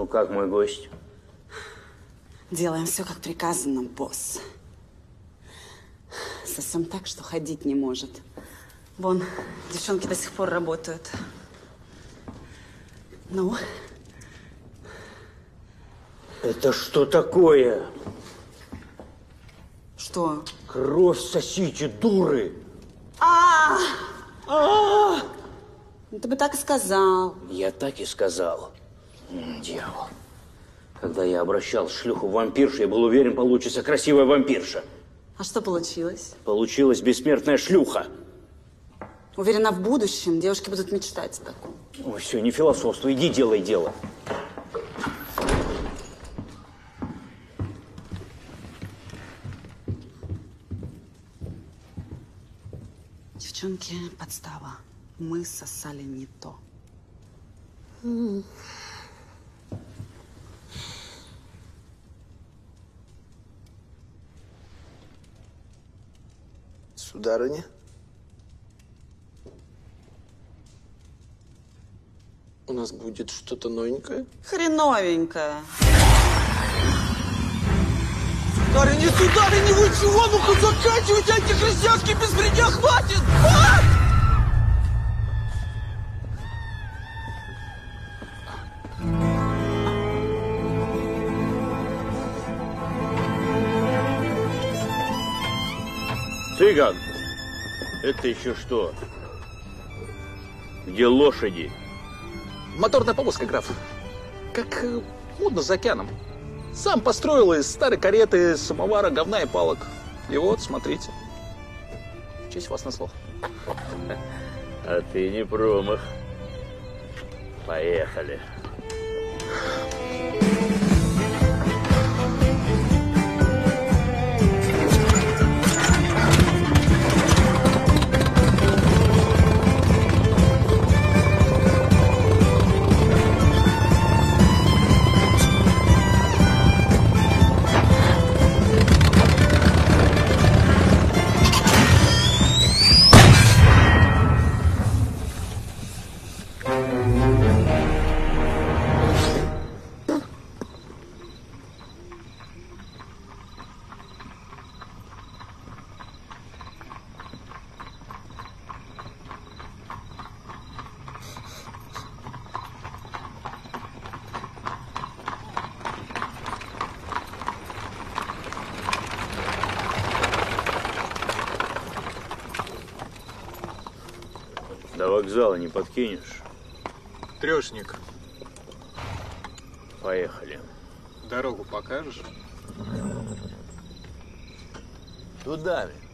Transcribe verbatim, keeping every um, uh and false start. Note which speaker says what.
Speaker 1: как мой гость?
Speaker 2: Делаем все, как приказано, босс. Сосем так, что ходить не может. Вон, девчонки до сих пор работают. Ну?
Speaker 1: Это что такое?
Speaker 2: Что?
Speaker 1: Кровь сосите, дуры!
Speaker 2: А! А! Ты бы так и сказал.
Speaker 1: Я так и сказал. Дьявол. Когда я обращал шлюху в вампиршу, я был уверен, получится красивая вампирша.
Speaker 2: А что получилось?
Speaker 1: Получилась бессмертная шлюха.
Speaker 2: Уверена, в будущем девушки будут мечтать о таком.
Speaker 1: Ой, все, не философствуй, иди делай дело.
Speaker 2: Девчонки, подстава. Мы сосали не то.
Speaker 3: Mm. Сударыня? У нас будет что-то новенькое?
Speaker 2: Хреновенькое.
Speaker 3: Сударыня, сударыня, вы чего? Ну хоть заканчивайте антихристианский беспредел, хватит! А!
Speaker 1: Цыган, это еще что? Где лошади?
Speaker 4: Моторная повозка, граф. Как э, модно за океаном. Сам построил из старой кареты, самовара, говна и палок. И вот, смотрите. В честь вас на слово.
Speaker 1: А ты не промах. Поехали. До вокзала не подкинешь?
Speaker 5: Трешник.
Speaker 1: Поехали.
Speaker 5: Дорогу покажешь?
Speaker 1: Туда ведь.